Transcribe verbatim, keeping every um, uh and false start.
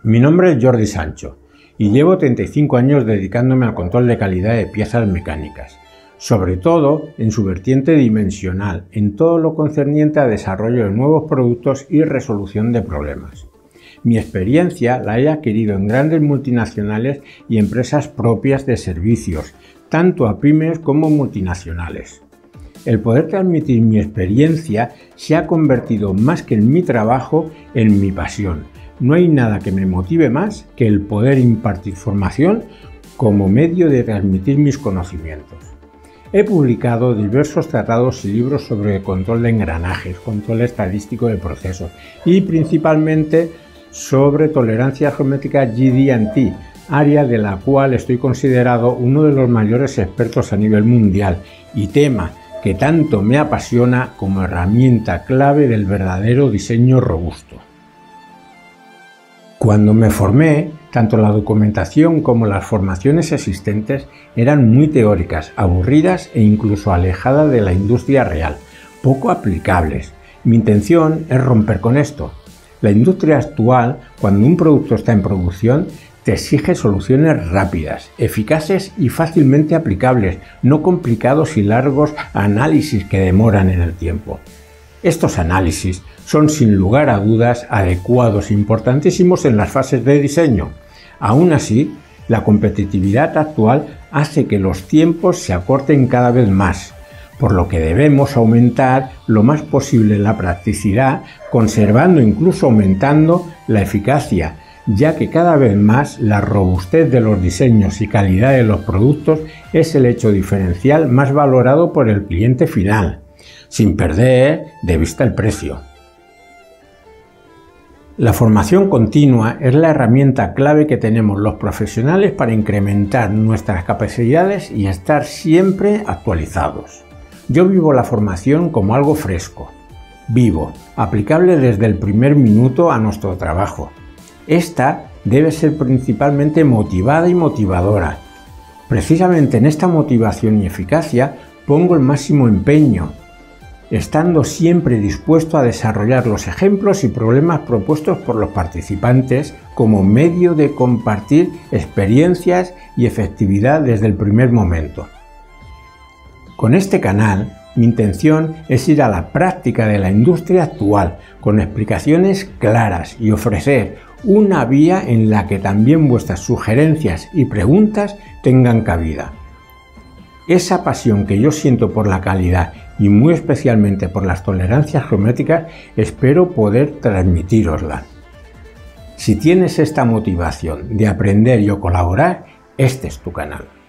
Mi nombre es Jordi Sancho y llevo treinta y cinco años dedicándome al control de calidad de piezas mecánicas, sobre todo en su vertiente dimensional, en todo lo concerniente a desarrollo de nuevos productos y resolución de problemas. Mi experiencia la he adquirido en grandes multinacionales y empresas propias de servicios, tanto a pymes como multinacionales. El poder transmitir mi experiencia se ha convertido más que en mi trabajo, en mi pasión. No hay nada que me motive más que el poder impartir formación como medio de transmitir mis conocimientos. He publicado diversos tratados y libros sobre control de engranajes, control estadístico de procesos y principalmente sobre tolerancia geométrica G D T, área de la cual estoy considerado uno de los mayores expertos a nivel mundial y tema que tanto me apasiona como herramienta clave del verdadero diseño robusto. Cuando me formé, tanto la documentación como las formaciones existentes eran muy teóricas, aburridas e incluso alejadas de la industria real, poco aplicables. Mi intención es romper con esto. La industria actual, cuando un producto está en producción, te exige soluciones rápidas, eficaces y fácilmente aplicables, no complicados y largos análisis que demoran en el tiempo. Estos análisis son sin lugar a dudas adecuados e importantísimos en las fases de diseño. Aún así, la competitividad actual hace que los tiempos se acorten cada vez más, por lo que debemos aumentar lo más posible la practicidad, conservando e incluso aumentando la eficacia, ya que cada vez más la robustez de los diseños y calidad de los productos es el hecho diferencial más valorado por el cliente final, sin perder de vista el precio. La formación continua es la herramienta clave que tenemos los profesionales para incrementar nuestras capacidades y estar siempre actualizados. Yo vivo la formación como algo fresco, vivo, aplicable desde el primer minuto a nuestro trabajo. Esta debe ser principalmente motivada y motivadora. Precisamente en esta motivación y eficacia pongo el máximo empeño, estando siempre dispuesto a desarrollar los ejemplos y problemas propuestos por los participantes como medio de compartir experiencias y efectividad desde el primer momento. Con este canal, mi intención es ir a la práctica de la industria actual, con explicaciones claras y ofrecer una vía en la que también vuestras sugerencias y preguntas tengan cabida. Esa pasión que yo siento por la calidad y muy especialmente por las tolerancias geométricas, espero poder transmitírosla. Si tienes esta motivación de aprender y colaborar, este es tu canal.